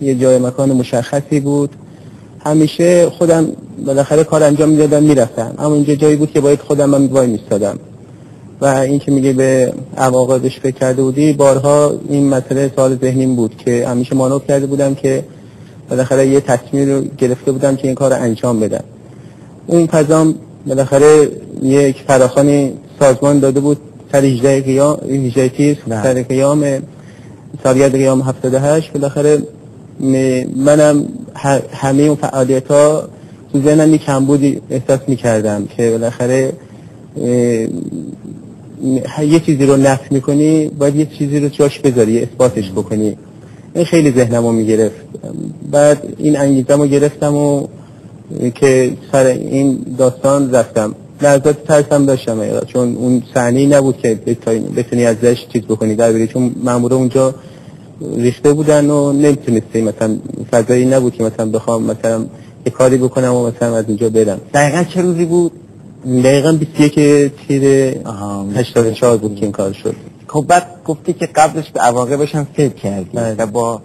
یه جای مکان مشخصی بود. همیشه خودم بالاخره کار انجام میدادم میرفتم، اما اینجا جایی بود که باید خودم من وای میستادم. و این که میگه به عواقبش فکر کرده بودی، بارها این مسئله سوال ذهنیم بود که همیشه مانور کرده بودم که بالاخره یه تصمیم رو گرفته بودم که این کار رو انجام بدم. اون فضام بالاخره یک فراخوانی سازمان داده بود سر 18 تیر سر قیام سالگرد قیام 78. بالاخره منم همه اون فعالیت‌ها تو ذهنم کمبودی احساس می‌کردم که بالاخره یه چیزی رو نفی می‌کنی باید یه چیزی رو جاش بذاری، اثباتش بکنی. این خیلی ذهنمو می‌گرفت. بعد این انگیزه‌مو گرفتم و که سر این داستان رفتم. لحظات ترسم داشتم چون اون صحنه‌ای نبود که بتونی ازش چیز بکنی در بری، چون مامورا اونجا ریخته بودن و نمیتونستی مثلا فضایی نبود که مثلا بخوام مثلا یه کاری بکنم و مثلا از اونجا برم. دقیقاً چه روزی بود؟ دقیقاً 21 تیر 84 بود که این کار شد. خب بعد گفتی که قبلش به عواقبش هم فکر کردی و با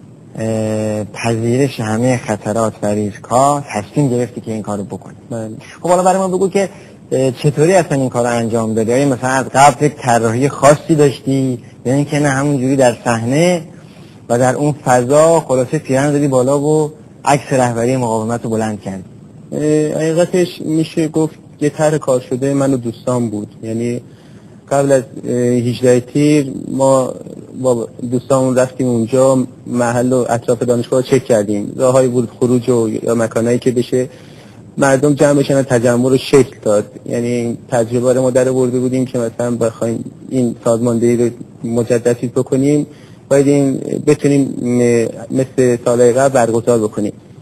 پذیرش همه خطرات و ریسک‌ها تصمیم گرفتی که این کارو بکنی. خب حالا برای ما بگو که چطوری اصلا این کارو انجام دادی؟ یا مثلا از قبل یک طراحی خاصی داشتی یا اینکه نه همونجوری در صحنه و در اون فضا خلاصه پیرن دادی بالا و عکس رهبری مقاومت رو بلند کردی؟ حقیقتش میشه گفت یه طرح کار شده من و دوستان بود. یعنی قبل از 18 تیر ما با دوستامون رفتیم اونجا، محل و اطراف دانشگاه رو چک کردیم، راههای ورود خروج و یا مکانایی که بشه مردم جمع بشن و تجمع رو شکل داد. یعنی تجربه رو ما در آورده بودیم که مثلا بخوایم این سازماندهی رو مجدد بکنیم باید این بتونیم مثل سالهای قبل برگزار بکنیم.